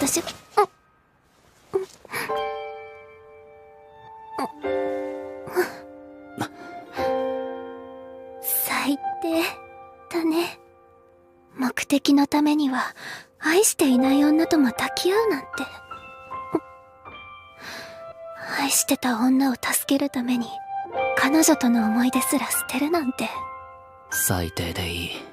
私、最低だね。目的のためには愛していない女とも抱き合うなんて。愛してた女を助けるために彼女との思い出すら捨てるなんて。 最低でいい。